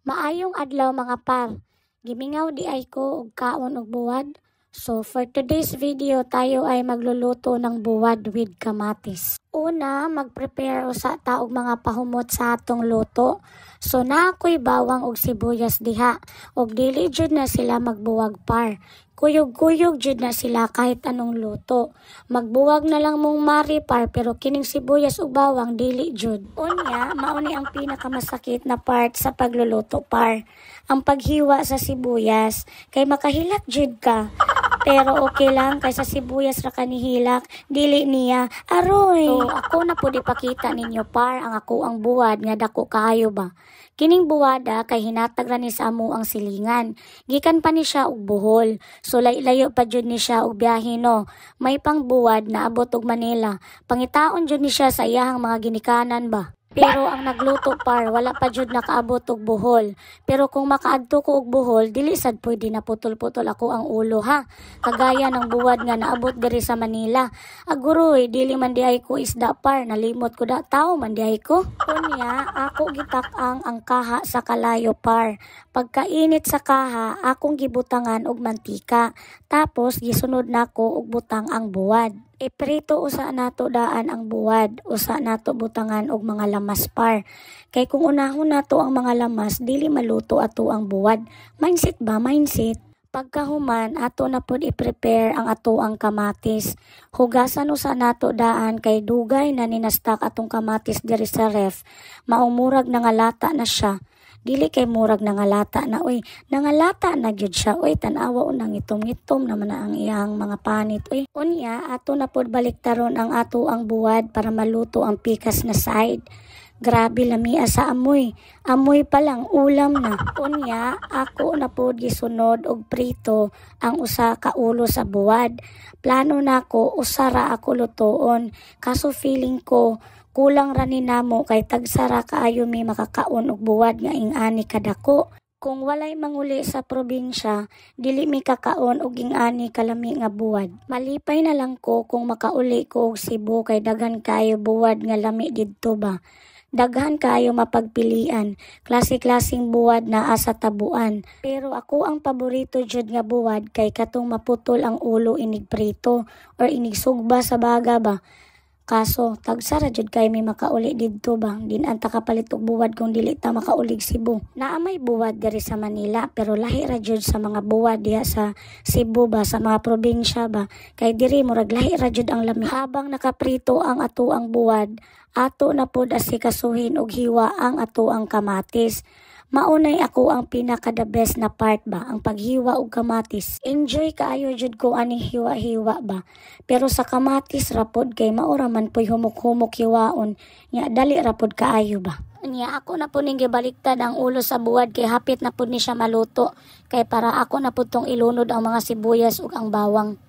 Maayong adlaw mga par. Gimingaw di ay ko og kaon og buwad. So for today's video tayo ay magluluto ng buwad with kamatis. Una, mag-prepare usa ta og mga pahumot sa atong luto. So na ako'y bawang og sibuyas diha og dili jud na sila magbuwag par. Kuyog-kuyog jud na sila kahit anong luto. Magbuwag na lang mong mari par pero kining sibuyas ug bawang dili jud. Unya, mauni ang pinakamasakit na part sa pagluluto par. Ang paghiwa sa sibuyas kay makahilak jud ka. Pero okay lang kaysa sibuyas ra kanihilak, dili niya. Aroy! So ako na pud ipakita ninyo par ang ako ang buwad nga dako kaayo ba. Kining buwada kay hinatag ra ni sa amo ang silingan. Gikan pa ni siya og Bohol. So layo pa jud ni siya og biyahe no. May pang buwad na abot og Manila. Pangitaon jud ni siya sa iyahang mga ginikanan ba. Pero ang nagluto par, wala pa jud nakaabot og Bohol. Pero kung makaadto ko og Bohol, dili sad pwede na putol-putol ako ang ulo ha. Kagaya ng buwad nga naabot diri sa Manila. Aguroy, dili man di ay ko isda par, nalimot ko da tao man di ay ko. Kunya, ako gitak-ang ang kaha sa kalayo par. Pagkainit sa kaha, akong gibutangan og mantika. Tapos gisunod nako og butang ang buwad. Iprito usa nato daan ang buwad, usa nato butangan og mga lamas par. Kay kung unahon nato ang mga lamas, dili maluto ato ang buwad. Mindset ba? Mindset. Pagkahuman, ato na pod i-prepare ang ato ang kamatis. Hugasan usa nato daan kay dugay na ninastak atong kamatis diri sa ref. Maumurag na nga lata na siya. Dili kay murag nangalata na uy, nangalata na gyud siya uy, tan-awa unang itom-itom naman na ang iyang mga panit uy. Unya ato na pod baliktaron ang ato ang buwad para maluto ang pikas na side. Grabe lamia sa amoy. Amoy pa lang ulam na. Unya ako na pod gisunod og prito ang usa ka ulo sa buwad. Plano nako usara ako lutoon kaso feeling ko kulang ra ni namo kay tagsara kaayo mi makakaon og buwad nga ingani kadako. Kung walay manguli sa probinsya, dili mi kakaon og ingani kalami nga buwad. Malipay na lang ko kung makauli ko og Cebu kay daghan kaayo buwad nga lami didto ba. Daghan kaayo mapagpilian, klase-klaseng buwad na asa tabuan. Pero ako ang paborito jud nga buwad kay katong maputol ang ulo inig prito or inig sugba sa baga ba. Kaso, tagsara jud kay may makauli didto ba. Din anta kapalit og buwad kung dili ta makaulig Cebu. Naamay buwad diri sa Manila pero lahi ra jud sa mga buwad diha sa Cebu ba, sa mga probinsya ba. Kay diri murag lahi ra jud ang lami. Habang nakaprito ang ato ang buwad, ato na pod asikasuhin og hiwa ang ato ang kamatis. Maunay ako ang pinaka the best na part ba, ang paghiwa og kamatis. Enjoy kaayo jud ko ani hiwa-hiwa ba. Pero sa kamatis rapod kay maura man po'y humok-humok hiwaon, nya dali rapod kaayo ba. Nya ako na po ning gibaliktad ang ulo sa buwad kay hapit na po ni siya maluto. Kay para ako na po tong ilunod ang mga sibuyas ug ang bawang.